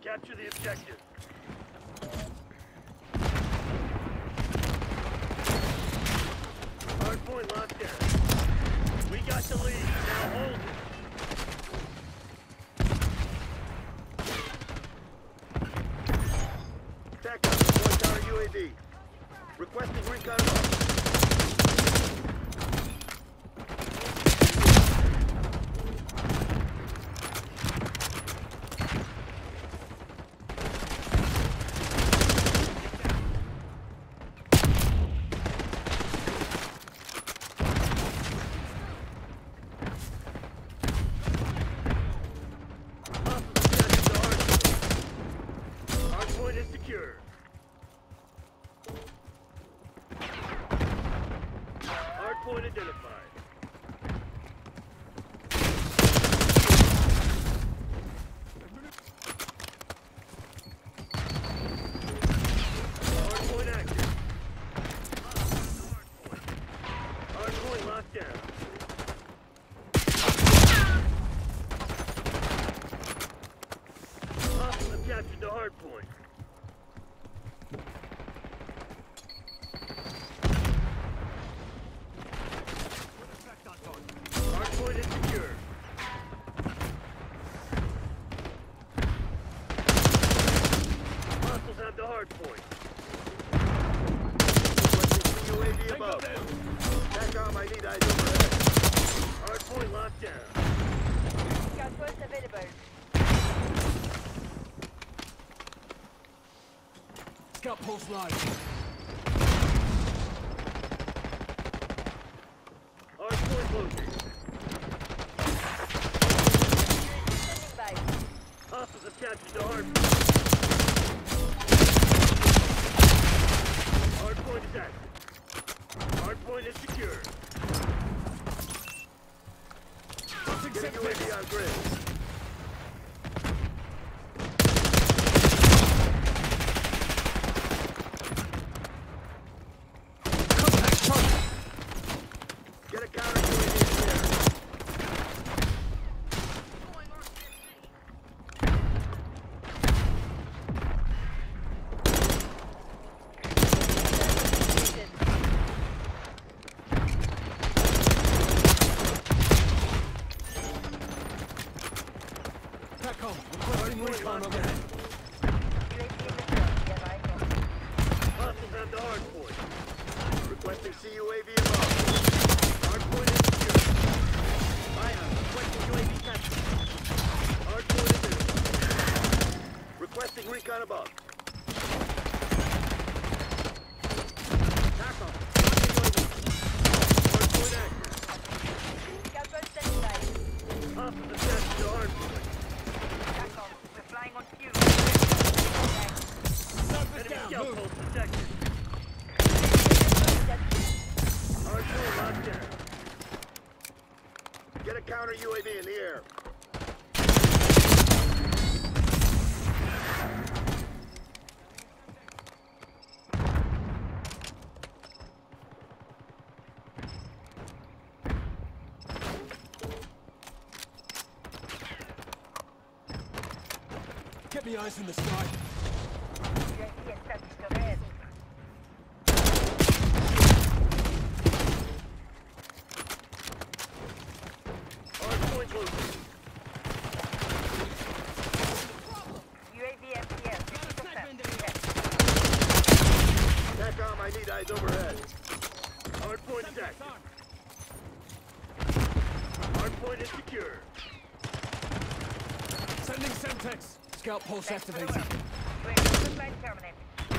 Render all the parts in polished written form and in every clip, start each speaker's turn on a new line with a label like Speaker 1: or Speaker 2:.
Speaker 1: Capture the objective. Hardpoint locked down. We got the lead. Now hold it. Back up. One counter UAV. Requesting recon. Hardpoint is secure. Hardpoint identified. Hardpoint active. Hardpoint locked down. Hostiles have captured the hardpoint. Hardpoint is secure. Hostiles have the hardpoint. UAV above. TACOM, I need eyes overhead. Hardpoint locked down.
Speaker 2: Scout post available.
Speaker 3: Scout pulse live.
Speaker 1: Hardpoint located.
Speaker 2: Standing by.
Speaker 1: Hostiles have captured the hardpoint. Hardpoint is active. Hardpoint is secure. Get UAV on grid. Get a counter UAV in there.
Speaker 3: TACOM, requesting recon overhead.
Speaker 1: Hostiles have the hardpoint. Requesting CUAV above. Hardpoint is secure. Ion, requesting UAV capture. Hardpoint is in. Requesting recon above. TACOM, hardpoint active.
Speaker 2: Scout post standing by.
Speaker 1: Hostiles have captured the hardpoint.
Speaker 2: TACOM, we're flying on fuel.
Speaker 1: Enemy scout post detected. Hardpoint locked down. Get a counter UAV in the air.
Speaker 3: Get me eyes in the sky.
Speaker 2: UAV established overhead.
Speaker 1: Hardpoint located.
Speaker 2: UAV MPS. 50%. Yes.
Speaker 1: TACOM, I need eyes overhead. Hardpoint is active. Hardpoint is secure.
Speaker 3: Sending Semtex. Scout pulse
Speaker 2: Thanks for the
Speaker 3: activated.
Speaker 2: work. UAV supply terminated.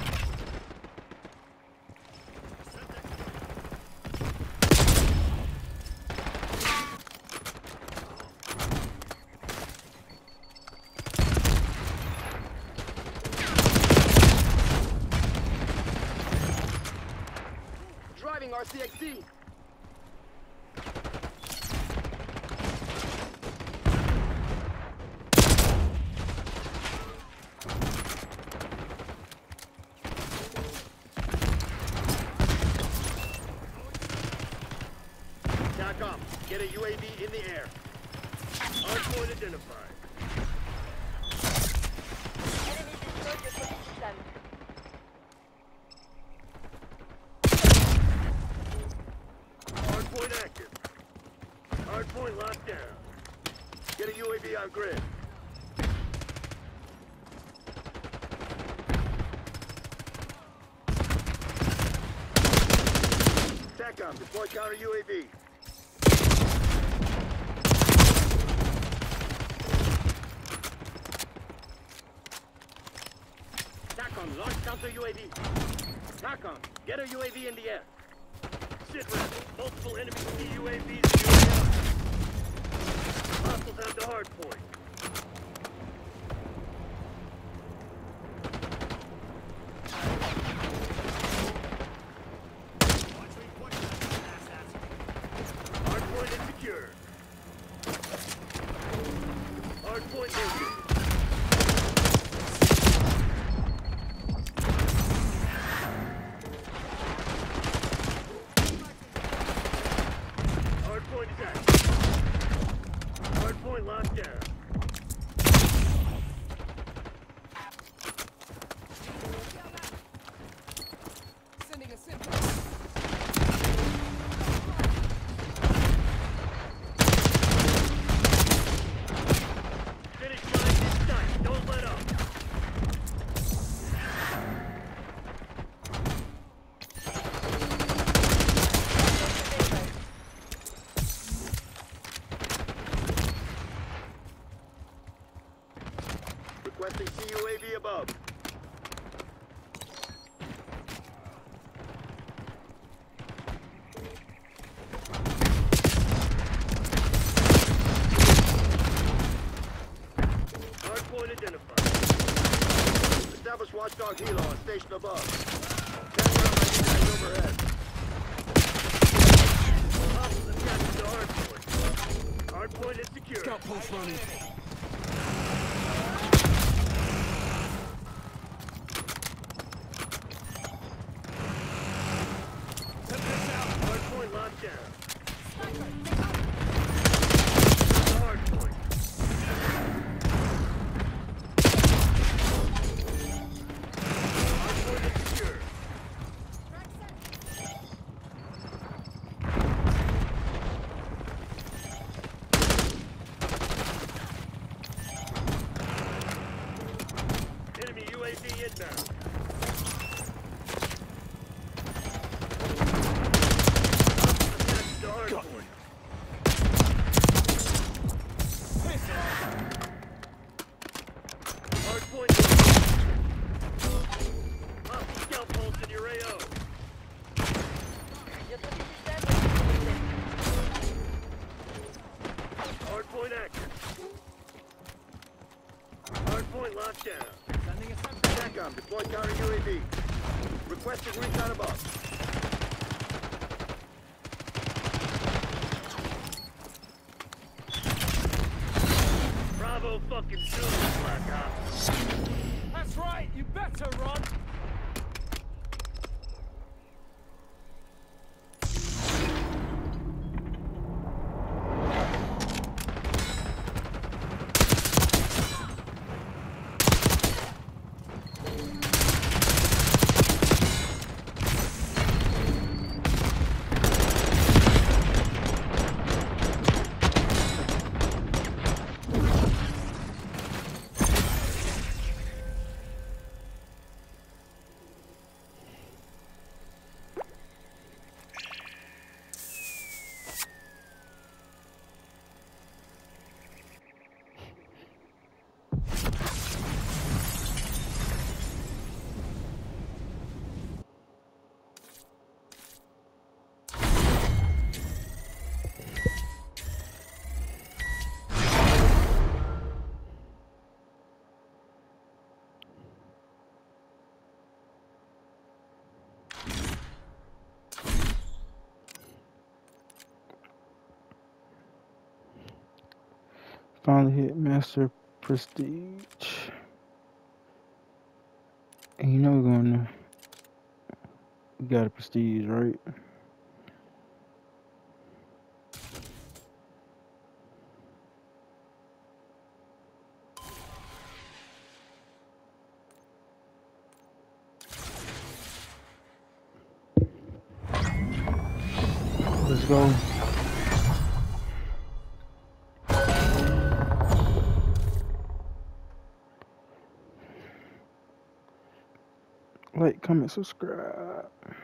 Speaker 1: Driving RCXD. TACOM, get a UAV in the air. Hardpoint identified.
Speaker 2: Island.
Speaker 1: Hardpoint active. Hardpoint locked down. Get a UAV on grid. TACOM, deploy counter UAV. TACOM, launch counter UAV. TACOM, get a UAV in the air. Sit rep. Multiple enemy UAVs in your area. Hostiles have the hard point. Hard point is secure. Hard point moving. Hardpoint is active. Hardpoint locked down.
Speaker 3: Sending a simple.
Speaker 1: Finish line in sight. Don't let up. Requesting CUAV above. Hardpoint identified. Establish watchdog helo on station above. Stand around my guys overhead. Hostiles attached to hardpoint. Hardpoint is secure.
Speaker 3: Scout pulse running.
Speaker 1: Hardpoint locked down. Hardpoint. Hardpoint is secure. Enemy UAV inbound. Attached to hardpoint. Hardpoint. Hostile scout pulse in your AO.
Speaker 2: Yo te estoy
Speaker 1: Hardpoint active. Hardpoint locked down.
Speaker 3: Sending a simple.
Speaker 1: TACOM, deploy counter UAV. Requesting recon above. Bravo fucking Zulu, Black Ops.
Speaker 3: That's right. You better run.
Speaker 4: Finally hit Master Prestige. And you know we're gonna we got a Prestige, right? go. Like, comment, subscribe.